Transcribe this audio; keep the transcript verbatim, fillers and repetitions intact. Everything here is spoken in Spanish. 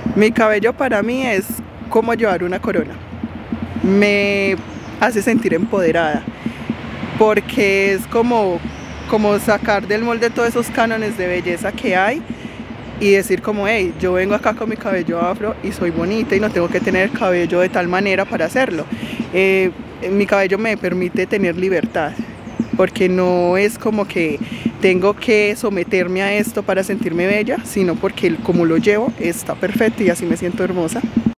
Mi cabello para mí es como llevar una corona. Me hace sentir empoderada, porque es como, como sacar del molde todos esos cánones de belleza que hay y decir como, hey, yo vengo acá con mi cabello afro y soy bonita y no tengo que tener el cabello de tal manera para hacerlo. Eh, mi cabello me permite tener libertad, porque no es como que tengo que someterme a esto para sentirme bella, sino porque como lo llevo está perfecto y así me siento hermosa.